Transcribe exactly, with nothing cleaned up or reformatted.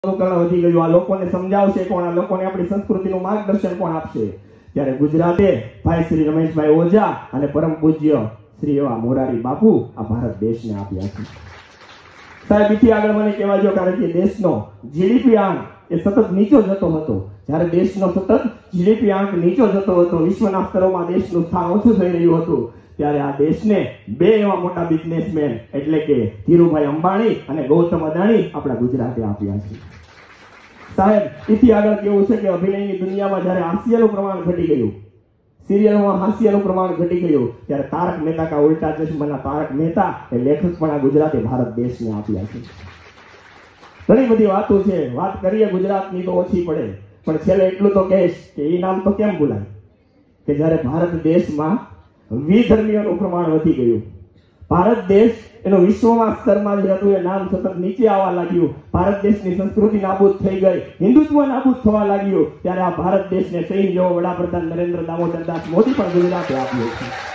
અનુકરણ વધી ગયું। આ લોકોને સમજાવશે કોણ? આ લોકોને આપણી સંસ્કૃતિનું માર્ગદર્શન કોણ આપશે? ત્યારે ગુજરાતે ભાઈ શ્રી રમેશભાઈ ઓઝા અને પરમ પૂજ્ય શ્રી એવા મોરારી બાપુ આ ભારત દેશને આપ્યા છે। સાહેબ એથી આગળ મને કહેવા જો, કારણ કે દેશનો જીડીપી આંક એ સતત નીચો જતો હતો। જ્યારે દેશનો સતત જીડીપી આંક નીચો જતો હતો, વિશ્વના સ્તરોમાં દેશનું સ્થાન ઓછું થઈ રહ્યું હતું, ત્યારે આ દેશને બે એવા મોટા બિઝનેસમેન એટલે કે ધીરુભાઈ અંબાણી અને ગૌતમ અદાણી આપણા ગુજરાતે આપ્યા છે। સાહેબ એથી આગળ કેવું છે કે અભિનયની દુનિયામાં જ્યારે હાસ્યનું પ્રમાણ ઘટી ગયું, સિરિયલોમાં હાસ્યનું પ્રમાણ ઘટી ગયું, ત્યારે તારક મહેતા કા ઉલ્ટા ચશ્માના તારક મહેતા એ લેખક પણ આ ગુજરાતે ભારત દેશને આપ્યા છે। ઘણી બધી વાતો છે, વાત કરીએ ગુજરાતની તો ઓછી પડે, પણ છેલ્લે એટલું તો કહીશ કે એ નામ તો કેમ ભૂલાય કે જ્યારે ભારત દેશમાં વિધર્મીઓનું પ્રમાણ વધી ગયું, ભારત દેશ એનું વિશ્વમાં સ્તરમાં જે હતું એ નામ સતત નીચે આવવા લાગ્યું, ભારત દેશની સંસ્કૃતિ નાબૂદ થઈ ગઈ, હિન્દુત્વ નાબૂદ થવા લાગ્યું, ત્યારે આ ભારત દેશને સહી જેવો વડાપ્રધાન નરેન્દ્ર દામોદરદાસ મોદી પણ ગુજરાતે આપ્યો છે।